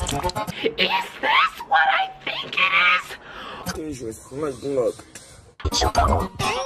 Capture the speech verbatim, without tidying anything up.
Is this what I think it is? Look, look.